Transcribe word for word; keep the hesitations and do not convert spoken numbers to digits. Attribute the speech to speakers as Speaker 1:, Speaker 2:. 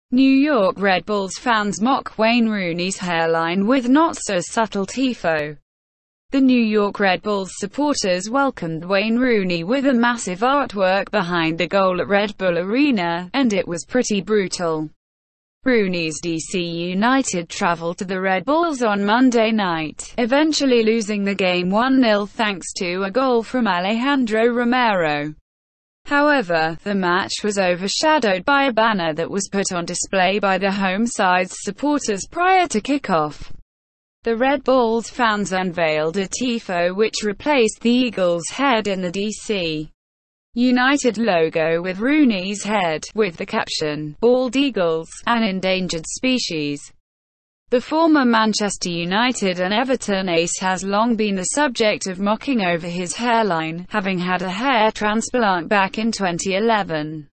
Speaker 1: New York Red Bulls fans mock Wayne Rooney's hairline with not-so-subtle tifo. The New York Red Bulls supporters welcomed Wayne Rooney with a massive artwork behind the goal at Red Bull Arena, and it was pretty brutal. Rooney's D C United traveled to the Red Bulls on Monday night, eventually losing the game one nil thanks to a goal from Alejandro Romero. However, the match was overshadowed by a banner that was put on display by the home side's supporters prior to kickoff. The Red Bulls fans unveiled a tifo which replaced the Eagles' head in the D C United logo with Rooney's head, with the caption, "Bald Eagles, an endangered species." The former Manchester United and Everton ace has long been the subject of mocking over his hairline, having had a hair transplant back in twenty eleven.